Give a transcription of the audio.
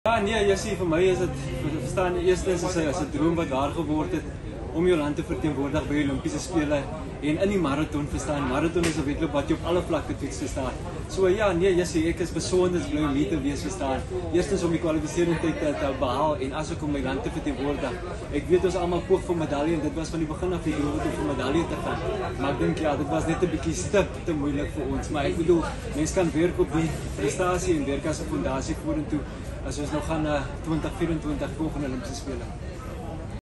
Ja, nee, Jessie, vir my is dit, verstaan, eerstens is 'n droom wat waar geword het om jou land te verteenwoordig by die Olimpiese spele en in die marathon, verstaan. Marathon is 'n wedloop wat jy op alle vlakke toets, verstaan. So ja, nee, Jessie, ek is besonder bly om hier te wees, verstaan. Eerstens om die kwalifiserende tyd te behaal en asook om my land te verteenwoordig. Ek weet ons almal poog vir medalje en dit was van die begin af die doel om vir medalje te gaan. Maar ek dink ja, dit was net 'n bietjie te moeilik vir ons, maar ek bedoel, mense kan werk op die prestasie en werk as 'n fondasie vorentoe as ons nog gaan na 2024 volgende Olimpiese spele.